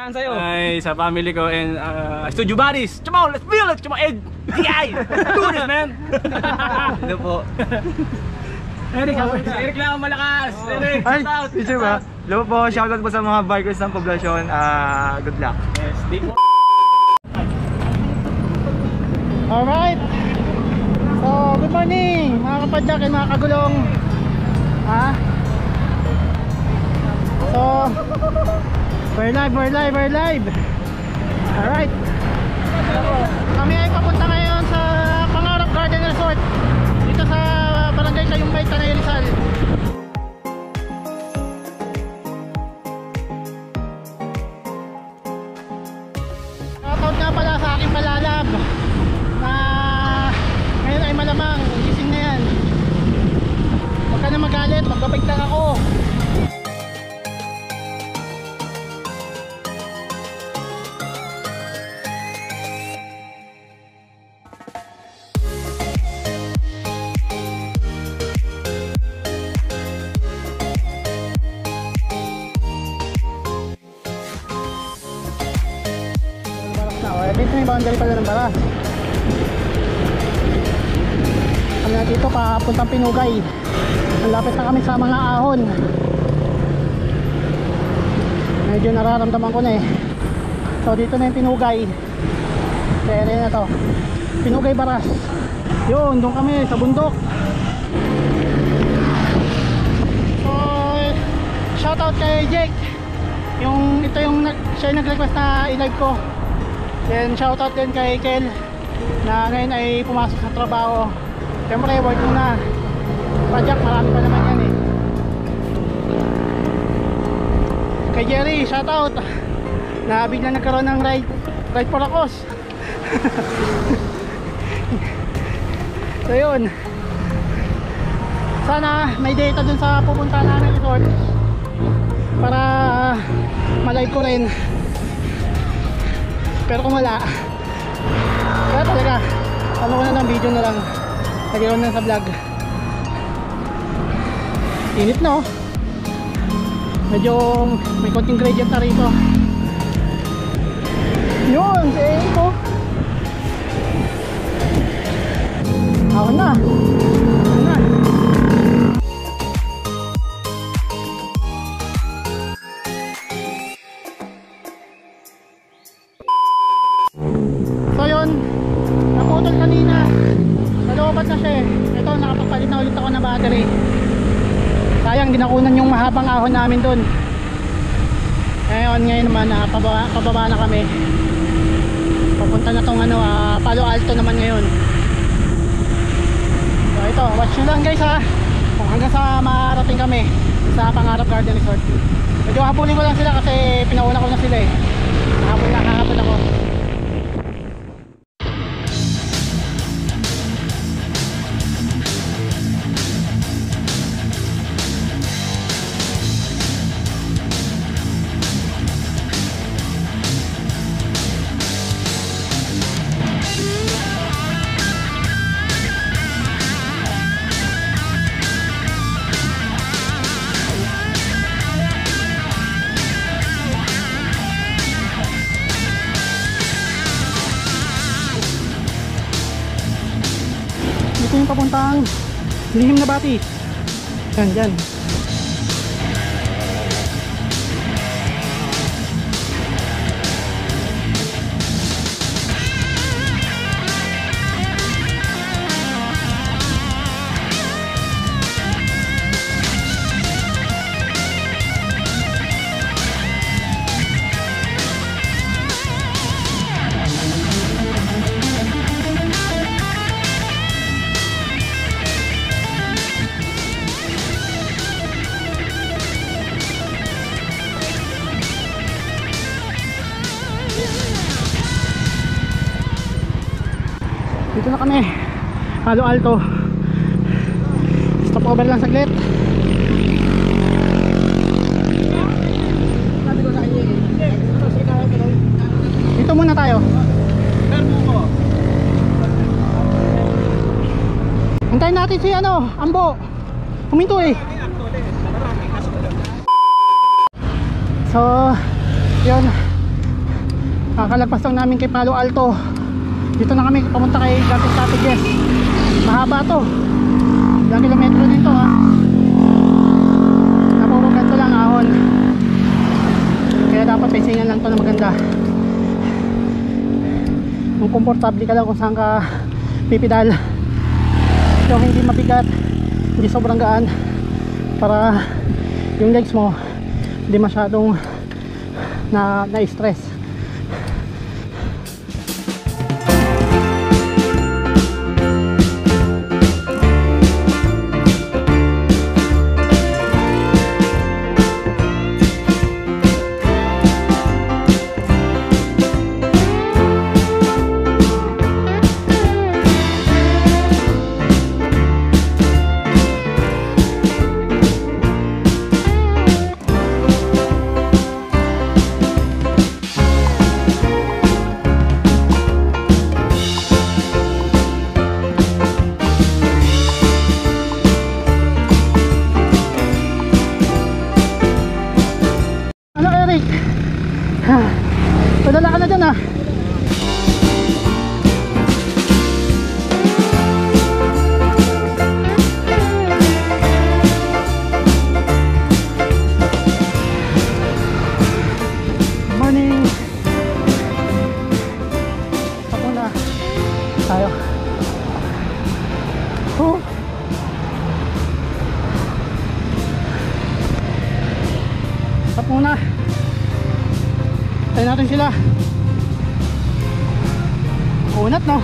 Saan sa'yo? Ay, sa family ko and studio buddies. Come on, let's build it! Come on, Ed! DI! Do this, man! Ito po. Eric, Eric lang ang malakas! Eric, Ay, shout out! ito ba? Hello po, shoutout po sa mga bikers ng poblasyon. Good luck. Yes, di po. Alright. So, good morning mga kapadyak and mga kagulong. So, we're live. Alright. Kami ay papunta ngayon sa Pangarap Garden Resort dito sa Barangay Sayumbay, Tanay Rizal. Shoutout nga pala sa aking palalab na ngayon ay malamang gising na yan. Huwag ka na magalit, magbabig lang ako. Dito may boundary pala ng bara. Kami na dito papuntang Pinugay. Malapit na kami sa mga ahon. Medyo nararamdaman ko na eh. So dito na yung Pinugay. Sa area na to Pinugay Baras. Yun, doon kami sa bundok. So shoutout kay Jake. Ito yung siya nag-request na i-live ko. Then shoutout din kay Kel na ngayon ay pumasok sa trabaho. Siyempre work na. Project marami pa naman yan eh. Kay Jerry shoutout na biglang nagkaroon ng ride for a cause. So yun, sana may data dun sa pupunta namin resort para malive ko rin. Pero kung wala, kaya talaga ano ko na lang, video na lang, lagyan ko na sa vlog. Init no, medyo may konting gradient na rito. Yun, sa aim ko ako na. Naputol kanina, nalobat na siya eh. Ito, nakapagpalit na ulit ako ng battery. Sayang, dinakunan yung mahabang ahon namin dun. Ngayon naman, pababa na kami. Papunta na tong Palo Alto naman ngayon. So ito, watch nyo lang guys ha, kung hanggang sa marating kami sa Pangarap Garden Resort. Medyo habulin ko lang sila kasi pinauna ko na sila eh. Hahapon ako. Ito yung papuntang Lihim na Bati. Dyan. Dito na kami, Palo Alto. Stop over lang saglit. Dito muna tayo. Hintayin natin si Ambo. Huminto eh. So, yun. Kakalagpas lang namin kay Palo Alto. Dito na kami papunta kay Gatis Cottages. Mahaba to, ilang kilometro din to ha. Napuro ganito lang ahon, kaya dapat pesingan lang to na maganda. Kung komportable ka lang kung saan ka pipidal, yung hindi mabigat, hindi sobrang gaan, para yung legs mo hindi masyadong na-stress. Padala ka na dyan ah. Morning. Ako na tayo. Stop muna. Tayo natin sila. Unat no.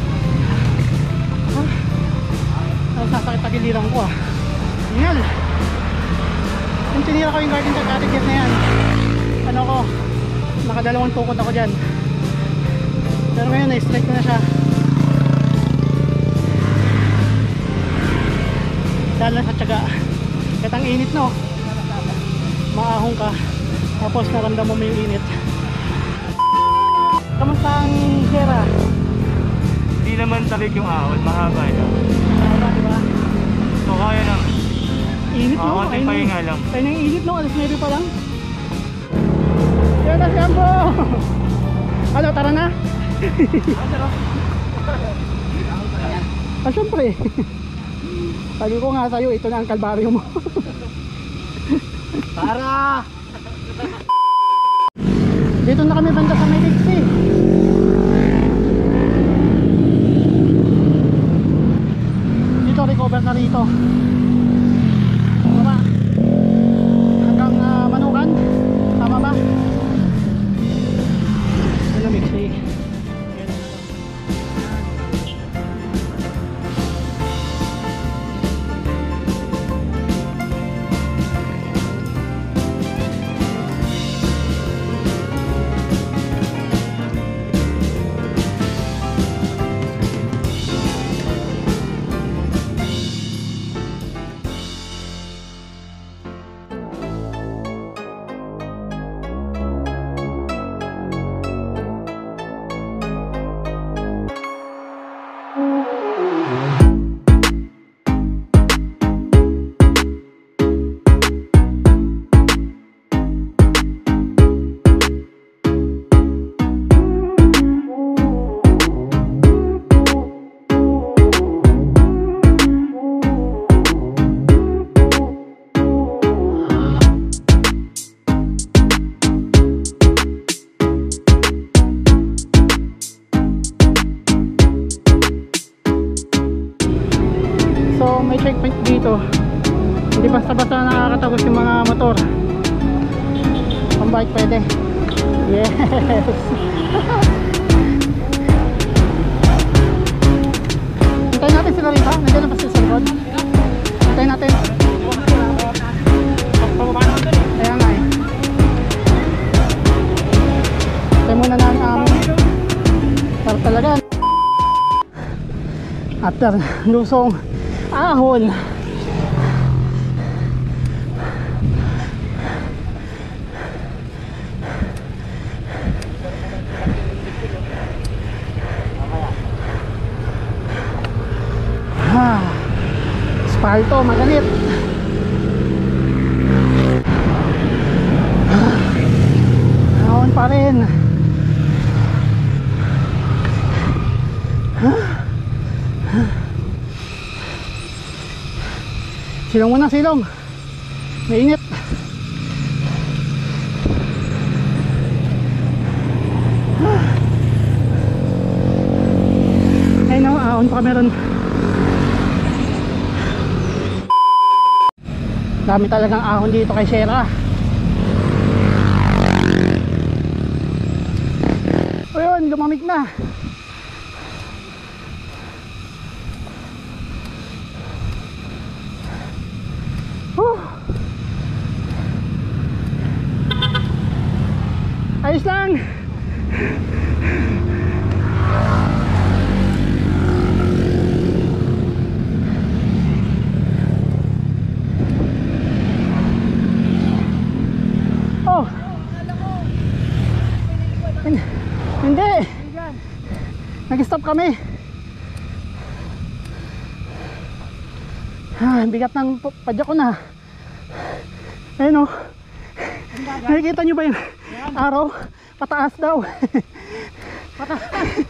Ay, sasakit tagiliran ko ah. Hingal. Yung tinira ko yung garden cottages na yan, ano ko, nakadalawang tukod ako dyan. Pero ngayon na-strike ko na siya. Dahil lang sa tiyaga. Katang init no. Maahong ka, tapos naramdaman mo yung init. Kamusta ang Sierra? Hindi naman tarik yung ahon, mahaba yun. Mahaba, diba? So kaya lang. Init no? Konting pahinga lang. Tayo na yung init no? Alas 9 pa lang. Yan na si Ambo! Ano, tara na? Ah, syempre. Sabi ko nga sa'yo, ito na ang kalbaryo mo. Tara! Dito na kami banda sa Medixi. Dito recover na rito. Tama. Hanggang Manukan. Tama ba? Ito na Medixi. So may checkpoint dito. Hindi basta-basta nakakatagos yung mga motor. Pang bike pwede. Yes. Hintayin natin sila rito. Nandiyan na pa sila sa likod. Hintayin natin. Ayan nga eh. Hintayin muna namin para talaga after lusong ahon. Espalto, maganit. Ahon pa rin. Silong muna, silong. Mainit. Ay no, ahon pa meron. Dami talagang ahon dito kay Sierra. O yun, lumamig na. Ayos lang. Oh. Hindi. Nag-stop kami. Bigat ng padya ko na. Ayun oh. Nakikita nyo ba yung araw? Pataas daw. Pataas.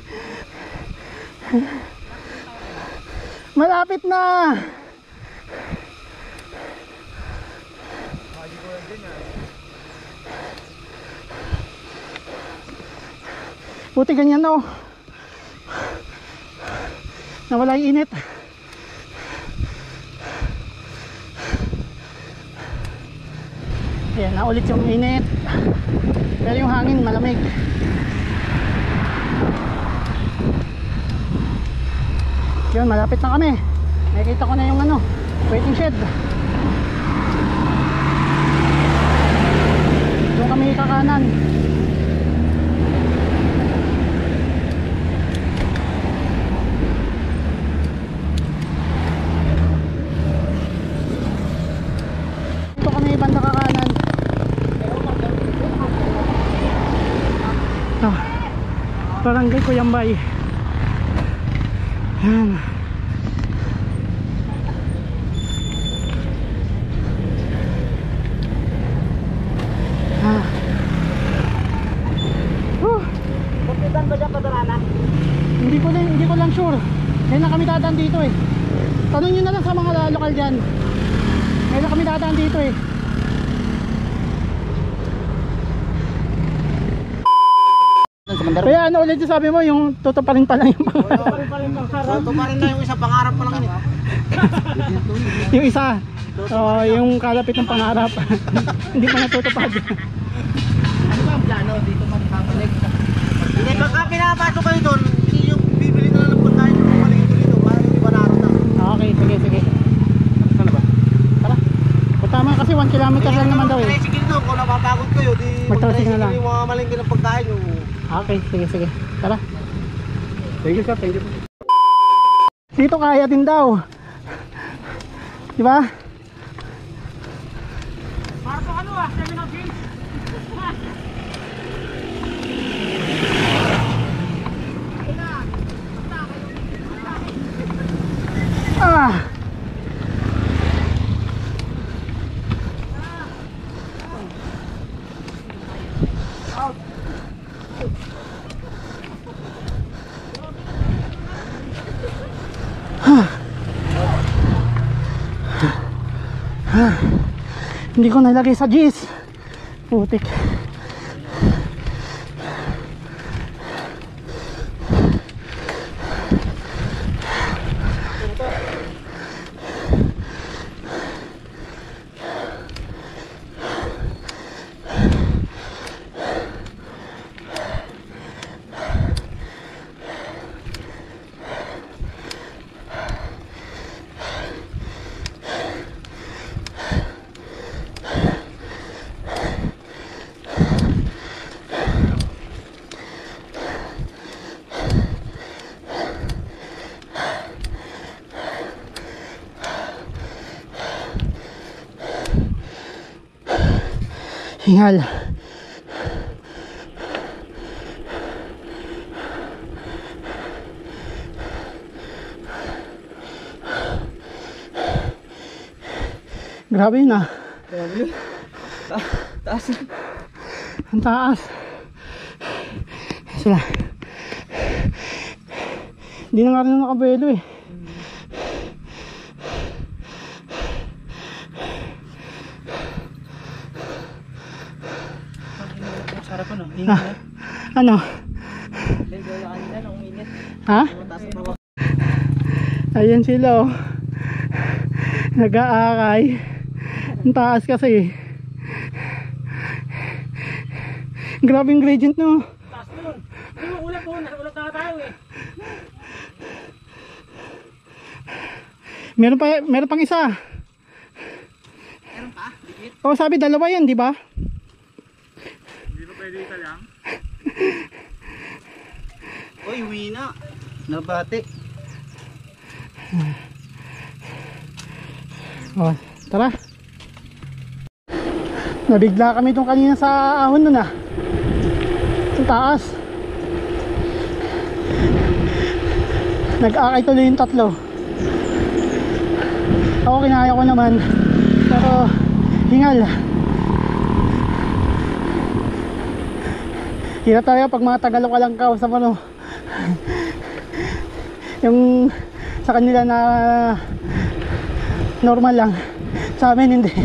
Malapit na. Buti ganyan daw. Nawala yung init. Ayan, naulit yung init. Pero yung hangin malamig. Yun, malapit na kami. Nakikita ko na yung ano, waiting shed. Doon kami kakanan. Dito kami banda kakanan. Barangay Kuyambay. Yan. Kapitan ba dyan Padarana? Hindi ko lang sure. Kaya na kami dadaan dito eh. Tanong nyo na lang sa mga lokal dyan. Kaya na kami dadaan dito eh. Kaya ano ulit yung sabi mo, yung tutuparin pa lang yung pangarap. Tutuparin na yung isang pangarap pa lang yun. Yung isa, yung kalapit ng pangarap. Hindi pa natutupad. Ano ba ang plano dito magpapalik? Hindi, pagka pinapasok kayo doon, yung bibili na lang ng pagkain yung paligid ko dito para hindi ba naroon na. Okay, sige. Sana ba? Tara. Tama kasi 1 kilometer lang naman daw eh. Tricycle doon, kung napapagod kayo, di Mag-tricycle na lang. yung mga malingki ng pagkain yung... Okay, sige. Tara. Thank you sir, thank you. Dito kaya din daw. Diba? Para po ano 7 of games. Hindi ko nalagay sa G's. Putik. Hingal. Grabe yun ah. Taas. Ang taas. Sila. Hindi na nga rin nakabelo eh. Sarap ano, ingat na. Ano? Lendo na kanina nang uminit. Ha? Taas ang baba. Ayan sila oh. Nag-aakay. Ang taas kasi. Grabe yung gradient no. Taas nun. Hindi mo ulat doon. Ulat na tayo eh. Meron pang isa. Meron pa? Dikit? Oh, sabi dalawa yan, di ba? Hindi ba pwede isa lang? Uy, uwi na. Nabati. Oh, tara. Nabigla kami itong kanina sa ahon nun ah. Sa taas. Nag-akay tuloy yung tatlo. Ako kinaya ko naman. Pero hingal. Hirap tayo pag mga Tagalog ka lang kausap ano. Yung sa kanila na normal lang, sa amin hindi.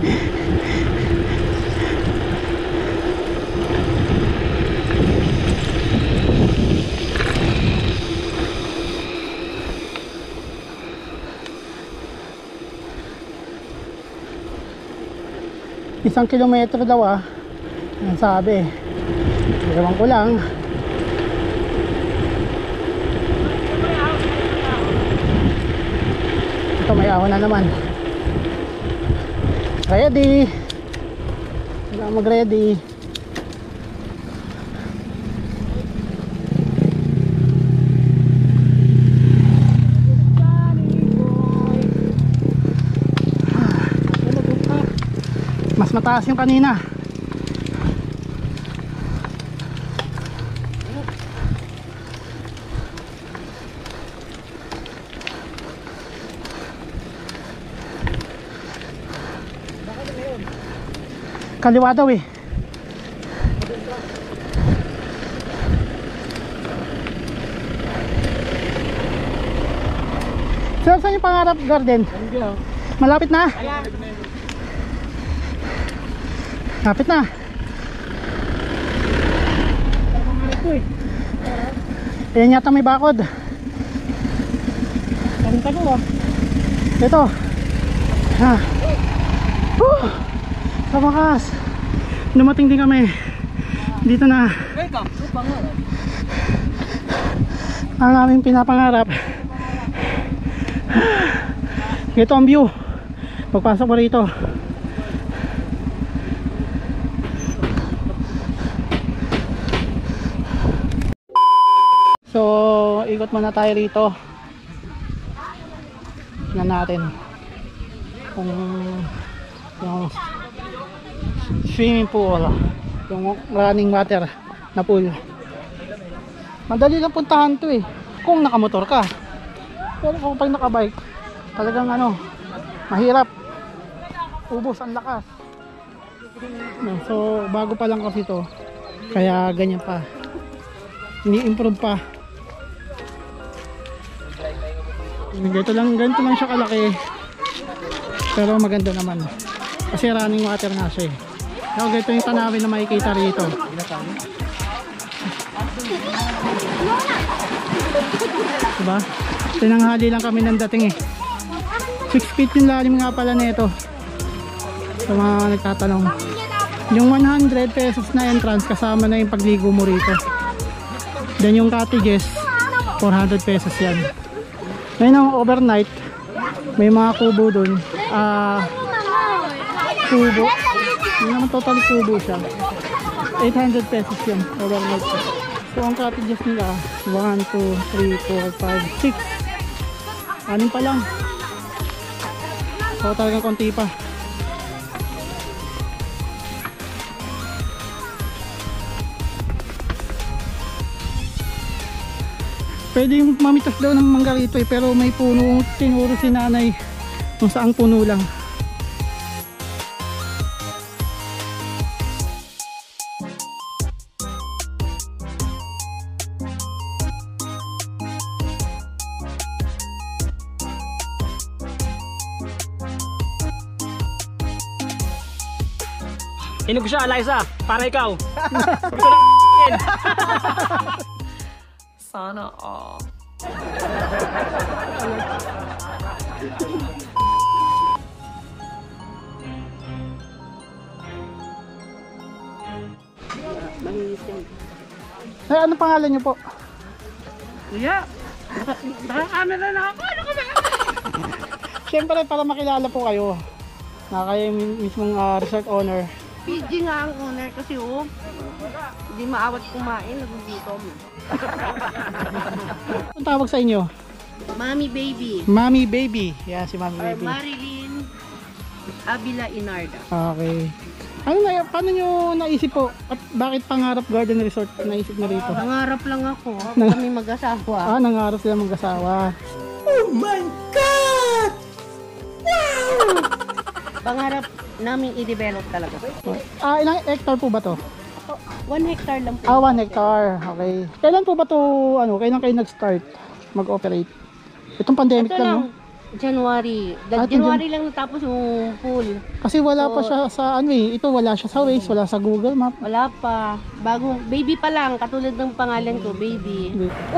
Isang kilometro daw ah, ang sabi. Ewan ko lang. Ito may ahon na naman. Ready. Kailangan mag-ready. Mas mataas yung kanina. Kaliwa daw eh. Sir, saan yung pangarap garden? Malapit na? Malapit na. Ayan yata may bakod. Tago ah. Ito. Ha. Sa wakas dumating din kami dito na ang aming pinapangarap. Ito ang view pagpasok mo rito. So ikot muna tayo rito. Tingnan natin kung yung swimming pool, yung running water na pool. Madali lang puntahan to eh kung nakamotor ka, pero kung pag nakabike talagang ano, mahirap, ubos ang lakas. So bago pa lang kasi to, kaya ganyan pa, ini-improve pa. Ganito lang siya kalaki, pero maganda naman kasi running water nga siya eh. So ganito yung tanawin na makikita rito. Diba? Tinanghali lang kami ng dating eh. 6 feet yung lalim nga pala nito. Sa mga nagtatanong, yung 100 pesos na entrance kasama na yung pagligo mo rito. Then yung cottages 400 pesos yan. Ngayon ang overnight, may mga kubo dun. Kubo, hindi naman totally kubo siya. 800 pesos yun overnight. So ang cottages nila 1, 2, 3, 4, 5, 6, anim pa lang. So talagang konti pa. Pwede yung mamitas daw ng mangga rito eh, pero may puno, tinuro si nanay kung saang puno lang. Hinog siya, Liza. Para ikaw. Gusto lang Sana all. Ay, ano pangalan niyo po? Kuya, nakakamera na ako. Ano ka ba? Siyempre, para makilala po kayo. Na kayo yung mismong resort owner. PG nga ang owner kasi hindi maawat kumain, nagugutom. Ang tawag sa inyo? Mami Baby Mami Baby. Yan, si Mami or Baby. Marilyn Avila Inarda. Okay. Paano nyo naisip po? At bakit Pangarap Garden Resort naisip na rito? Nangarap lang ako, kami mag-asawa. Nangarap sila mag-asawa. Pangarap namin i-develop talaga. Ilang hectare po ba to? 1 hectare lang po. 1 hectare. Okay. Kailan po ba to, kailan kayo nag-start mag-operate? Itong pandemic Ito lang, lang, no? January. January lang natapos yung pool. Kasi wala pa siya sa ito wala siya sa Waze, wala sa Google Map. Wala pa. Bago, baby pa lang, katulad ng pangalan ko, Baby.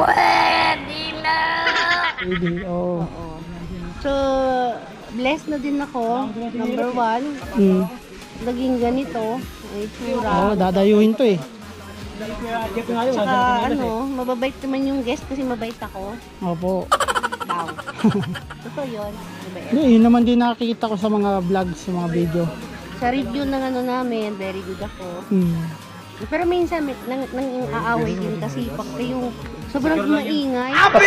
Baby, oh. So, blessed na din ako, number 1. Hmm. Naging ganito, ay tsura. Oh, dadayuhin to eh. Saka mababait naman yung guest kasi mabait ako. Opo. Daw. Totoo yun. Mabait. Hindi, yun naman din nakikita ko sa mga vlogs, sa mga video. Sa review ng namin, very good ako. Hmm. Pero minsan nang aaway din kasi pagka yung sobrang maingay.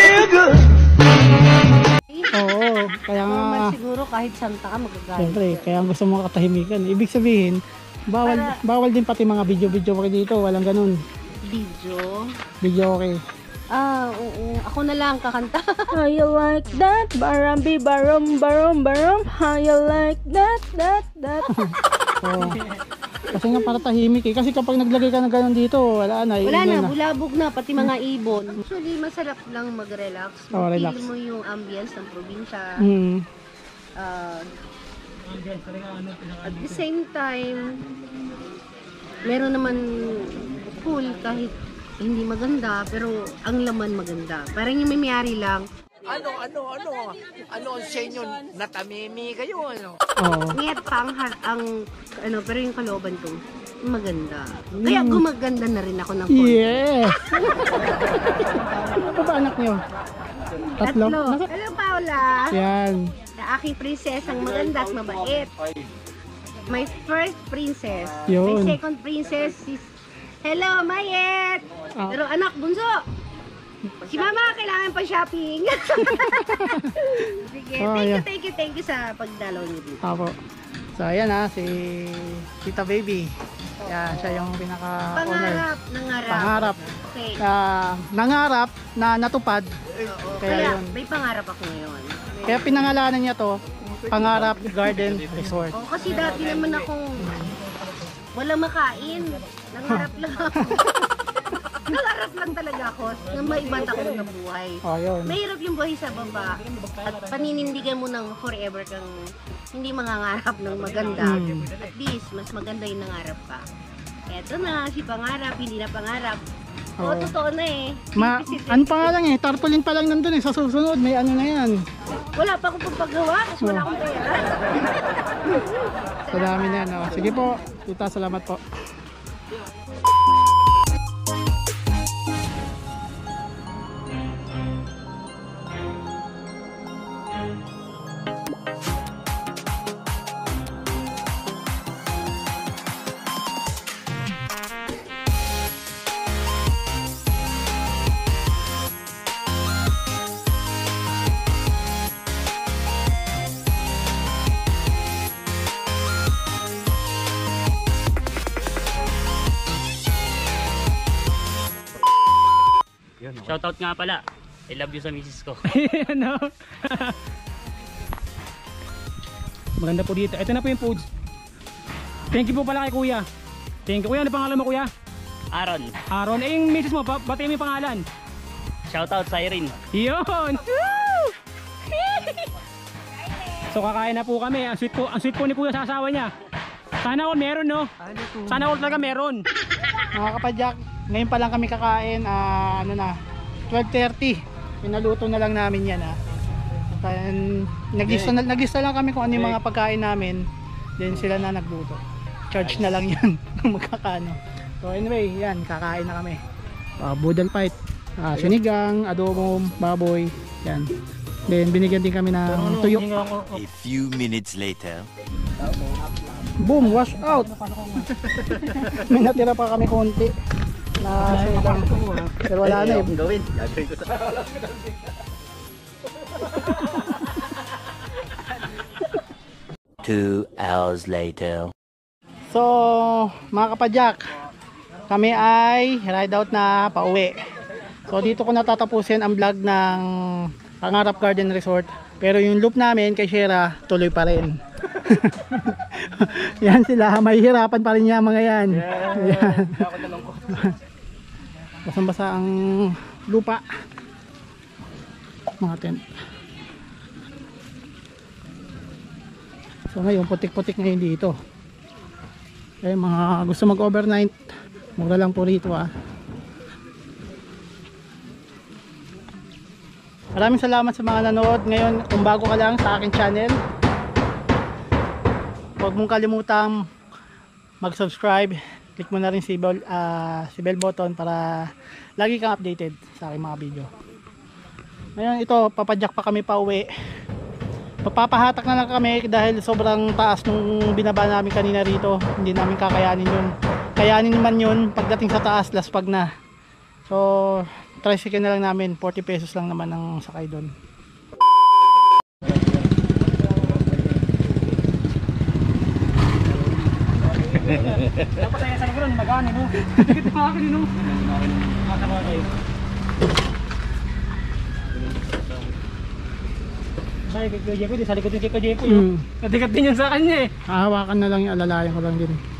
Oo, kaya nga, Normal siguro kahit santa ka magagalit. siyempre, kaya gusto mo katahimikan. Ibig sabihin, bawal din pati mga video-video okay dito, walang ganun. Video. Video okay. Oo. Ako na lang kakanta. How you like that? Barambi, barom, barom, barom. How you like that? Oo. Kasi nga para tahimik eh. Kasi kapag naglagay ka ng ganun dito, wala na. Wala ingay na, bulabog na, pati mga ibon. Actually, masarap lang mag-relax. Oh, relax. Feel mo yung ambience ng probinsya. Hmm. At the same time, meron naman pool kahit hindi maganda, pero ang laman maganda. Parang yung may-ari lang. Ano ang sa inyo? Natamimi kayo, ano? Oo. Ngayat pa pero yung kalooban ko, maganda. Kaya gumaganda na rin ako ng pool. Yes! Ano pa ba anak nyo? Tatlo? Hello, Paula. Yan. Na aking prinsesang maganda at mabait. My first princess. Yun. My second princess is... Hello, Mayet! Pero anak, bunso! Si Mama, kailangan pa shopping. Sige, Oh, yeah. thank you sa pagdalaw niyo dito. Apo. So ayan si Tita Baby. Yan, siya yung pinaka-owner. Pangarap. Okay. Nangarap na natupad. Oo, Kaya kaya yun. may pangarap ako ngayon. Kaya pinangalanan niya to, Pangarap Garden Resort. Oo, kasi dati naman akong walang makain. Nangarap lang ako. Nangarap lang talaga ako na may iba't ako na buhay. Oh, yun. Mahirap yung buhay sa baba at paninindigan mo ng forever kang hindi mangangarap ng maganda. At least, mas maganda yung nangarap ka. Eto na, si Pangarap, hindi na Pangarap. Oo, Oo. totoo na eh. Ano pa nga lang tarpaulin pa lang nandun sa susunod, may ano na yan. Wala pa akong pagpagawa kasi wala akong pera. Sa dami na yan. Oh. Sige po, Tita, salamat po. Shoutout nga pala. I love you sa misis ko. Ano? Maganda po dito. Ito na po yung foods. Thank you po pala kay Kuya. Thank you. Kuya, ano pangalan mo, Kuya? Aaron. Aaron. Eh, yung misis mo, batiin mo yung pangalan. Shoutout sa Irene. Yun! Woo! So kakain na po kami. Ang sweet po ni Kuya sa asawa niya. Sana all meron, no? Sana all talaga meron. Mga kapadyak, ngayon pa lang kami kakain, ano na, 12:30. Pinaluto na lang namin yan nagista lang kami kung ano yung mga pagkain namin. Then sila na nagluto. Charge na lang yan kung magkakano. So anyway, yan, kakain na kami. Budal fight, sinigang, adobong, baboy, yan. Then binigyan din kami ng tuyo. A few minutes later. Boom, wash out. May natira pa kami konti na sinigang. Pero wala na eh. Gawin. Gagawin ko sa... 2 hours later. So, mga kapadyak, kami ay ride out na pauwi. So, dito ko natatapusin ang vlog ng Pangarap Garden Resort. Pero yung loop namin kay Shera, tuloy pa rin. Yan sila, may hirapan pa rin yan mga yan. Yan. Basang-basa ang lupa. Mga tent. So ngayon, putik-putik ngayon dito. Eh, mga gusto mag-overnight, mura lang po rito Maraming salamat sa mga nanood. Ngayon, kung bago ka lang sa aking channel, huwag mong kalimutang mag-subscribe. Click mo na rin si bell button para lagi kang updated sa aking mga video. Ngayon, ito, papadyak pa kami pa uwi. Papahatak na lang kami dahil sobrang taas nung binaba namin kanina rito. Hindi namin kakayanin yun. Kayanin man yun pagdating sa taas, laspag na. So, tricycle na lang namin. 40 pesos lang naman ang sakay doon. Dapat tayo sa lugar, magani mo. Dikit na akin, no? Makakabagay. Ay, kay Kuya Jepo, di sa likod yung kay Kuya Jepo. Nadikat din yun sa kanya eh. Hahawakan na lang yung alalayan ko lang din.